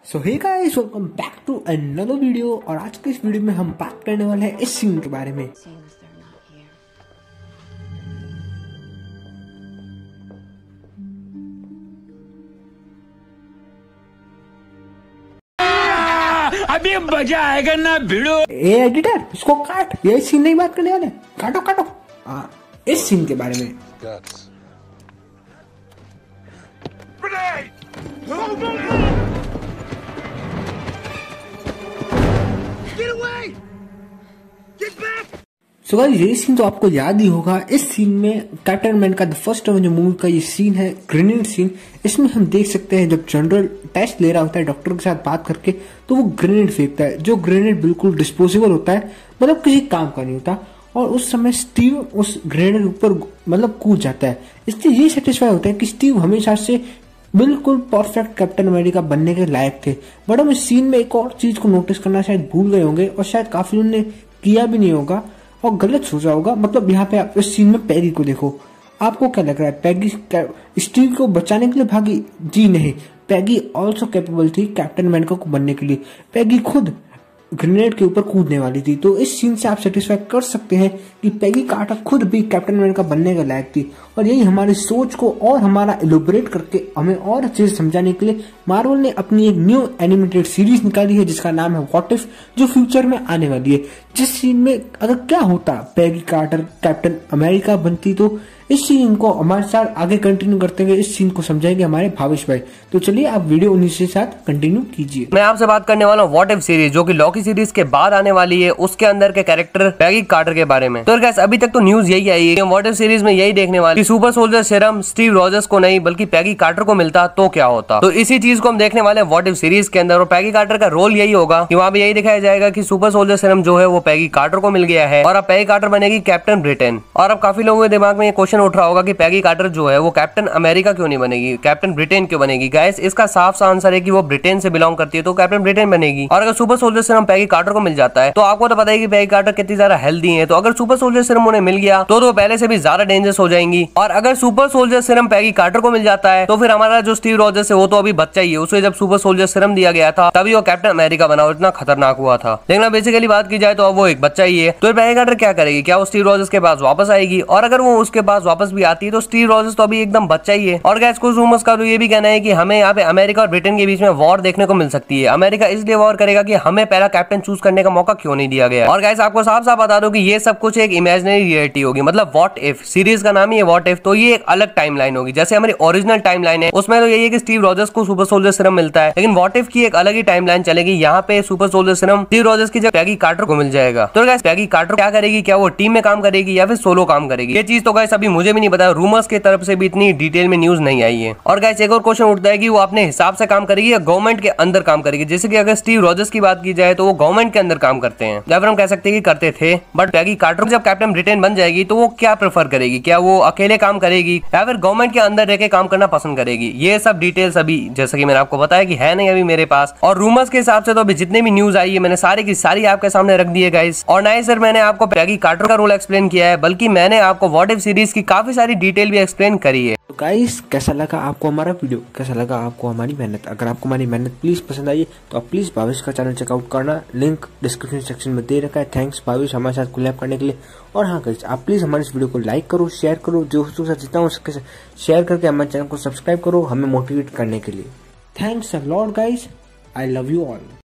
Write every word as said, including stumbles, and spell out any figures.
So hey guys, welcome back to another video. और आज के इस वीडियो में हम बात करने वाले हैं इस सीन के बारे में। अभी मजा आएगा ना भिड़ो। ए एडिटर, इसको काट, ये सीन नहीं बात करने वाले। काटो काटो आ, इस सीन के बारे में। सो गाइस, ये सीन तो आपको याद ही होगा। इस सीन में Captain America the First Avenger movie का ये सीन है, ग्रेनेड सीन। इसमें हम देख सकते हैं जब जनरल टेस्ट ले रहा होता है डॉक्टर के साथ बात करके, तो वो ग्रेनेड फेंकता है, जो ग्रेनेड बिल्कुल डिस्पोजेबल होता है, मतलब किसी काम का नहीं होता। और उस समय स्टीव उस ग्रेनेड के ऊपर मतलब कूद जाता है। इससे ये सेटिस्फाई होता है कि स्टीव हमेशा से बिल्कुल परफेक्ट कैप्टन अमेरिका बनने के लायक थे। बट हम इस सीन में एक और चीज को नोटिस करना शायद भूल गए होंगे, और शायद काफी उन्होंने किया भी नहीं होगा और गलत सोचा होगा। मतलब यहाँ पे आप इस सीन में पैगी को देखो, आपको क्या लग रहा है पैगी स्टीव को बचाने के लिए भागी? जी नहीं, पैगी ऑल्सो कैपेबल थी कैप्टन अमेरिका को बनने के लिए। पैगी खुद ग्रेनेड के ऊपर कूदने वाली थी। तो इस सीन से आप सेटिस्फाई कर सकते हैं कि पैगी कार्टर खुद भी कैप्टन अमेरिका बनने के लायक थी। और यही हमारी सोच को और हमारा एलोबरेट करके हमें और अच्छे से समझाने के लिए मार्वल ने अपनी एक न्यू एनिमेटेड सीरीज निकाली है, जिसका नाम है व्हाट इफ, जो फ्यूचर में आने वाली है। जिस सीन में अगर क्या होता पैगी कार्टर कैप्टन अमेरिका बनती, तो इस सीन को हमारे साथ आगे कंटिन्यू करते हुए इस सीन को समझाएंगे हमारे भावेश भाई। तो चलिए आप वीडियो उन्हीं के साथ कंटिन्यू कीजिए। मैं आपसे बात करने वाला हूँ व्हाट इफ सीरीज, जो कि लॉकी सीरीज के बाद आने वाली है, उसके अंदर के कैरेक्टर पैगी कार्टर के बारे में। तो गाइस, अभी तक तो न्यूज यही आई है, व्हाट इफ सीरीज में यही देखने वाले कि super soldier serum Steve Rogers को नहीं बल्कि पैगी कार्टर को मिलता तो क्या होता। तो इसी चीज को हम देखने वाले हैं व्हाट इफ सीरीज के अंदर। और पैगी कार्टर का रोल यही होगा कि वहाँ पे यही दिखाया जाएगा कि सुपर सोल्जर सीरम जो है वो पैगी कार्टर को मिल गया है, और अब पैगी कार्टर बनेगी कैप्टन ब्रिटेन। और अब काफी लोगों के दिमाग में ये क्वेश्चन उठ रहा होगा कि पैगी कार्टर जो है वो कैप्टन अमेरिका क्यों नहीं बनेगी, कैप्टन ब्रिटेन क्यों बनेगी। गाइस, इसका साफ सा आंसर है कि वो ब्रिटेन से बिलोंग करती है, तो कैप्टन ब्रिटेन बनेगी। और अगर super soldier serum Peggy Carter को मिल जाता है, तो आपको तो पता है कि पैगी कार्टर कितनी ज्यादा हेल्दी है। तो अगर सुपर सोल्जर सीरम उन्हें मिल गया तो, तो पहले से भी ज्यादा डेंजरस हो जाएंगी। और अगर super soldier serum Peggy Carter को मिल जाता है, तो फिर हमारा जो स्टीव रॉजर्स है वो तो अभी बच्चा ही है। उसे जब सुपर सोल्जर सीरम दिया गया था तभी वो कैप्टन अमेरिका बना, और इतना खतरनाक हुआ था। लेकिन बेसिकली बात की जाए तो अब वो एक बच्चा ही है। तो पैगी कार्टर क्या करेगी? क्या वो स्टीव रॉजर्स के पास वापस आएगी? और अगर वो उसके पास वापस भी आती है तो स्टीव रॉजर्स तो अभी एकदम बच्चा ही है। और गाइस, कुछ रूमर्स का तो ये भी कहना है कि हमें यहाँ पे अमेरिका और ब्रिटेन के बीच में वॉर देखने को मिल सकती है। अमेरिका इसलिए वॉर करेगा कि हमें पहला कैप्टन चूज करने का मौका क्यों नहीं दिया गया। और गाइस, आपको साफ साफ बता दो कि ये सब कुछ एक इमेजिनरी रियलिटी होगी। मतलब व्हाट इफ सीरीज का नाम ही है व्हाट इफ, तो ये एक अलग टाइमलाइन होगी। जैसे हमारी ओरिजिनल टाइमलाइन है उसमें तो यही है कि स्टीव रॉजर्स को सुपर सोल्जर सीरम मिलता है, लेकिन व्हाट इफ की एक अलग ही टाइमलाइन चलेगी। यहाँ पे super soldier serum Steve Rogers की जगह पैगी कार्टर को मिल जाएगा। तो गाइस, पैगी कार्टर क्या करेगी? क्या वो टीम में काम करेगी या फिर सोलो काम करेगी? ये चीज तो गाइस अभी मुझे भी नहीं पता, रूमर्स की तरफ से भी इतनी डिटेल में न्यूज नहीं आई है। और गाइस, एक और क्वेश्चन उठता है कि वो अपने हिसाब से काम करेगी या गवर्नमेंट के अंदर काम करेगी। जैसे कि अगर स्टीव रॉजर्स की बात की जाए तो वो गवर्नमेंट के अंदर काम करते हैं, या फिर हम कह सकते हैं कि करते थे। बट पैगी कार्टर जब कैप्टन ब्रिटेन बन जाएगी तो वो क्या प्रेफर करेगी? क्या वो अकेले काम करेगी या फिर गवर्नमेंट के अंदर रह के काम करना पसंद करेगी? ये सब डिटेल्स अभी जैसा कि मैंने आपको बताया कि है नहीं अभी मेरे पास। और रूमर्स के हिसाब से तो अभी जितने भी न्यूज आई है मैंने सारी की सारी आपके सामने रख दी है गाइस। और ना ही सर मैंने आपको पैगी कार्टर का रोल एक्सप्लेन किया है, बल्कि मैंने आपको व्हाट इफ सीरीज की काफी सारी डिटेल भी एक्सप्लेन करी है। तो गाइस, कैसा लगा आपको हमारा वीडियो? कैसा लगा आपको हमारी मेहनत? अगर आपको हमारी मेहनत प्लीज पसंद आई तो आप प्लीज भावेश का चैनल चेकआउट करना, लिंक डिस्क्रिप्शन सेक्शन में दे रखा है। थैंक्स भावेश हमारे साथ कोलैब करने के लिए। और हाँ गाइस, आप प्लीज हमारे इस वीडियो को लाइक करो, शेयर करो, दोस्तों के साथ जितना हो सके शेयर करके हमारे चैनल को सब्सक्राइब करो, हमें मोटिवेट करने के लिए। Thanks a lot guys, I love you all.